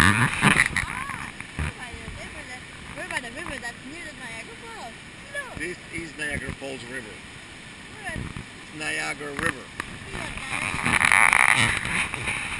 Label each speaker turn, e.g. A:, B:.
A: We're by the river that's near the Niagara Falls. No.
B: This is Niagara Falls River.
A: We're at
B: Niagara River.
A: Niagara.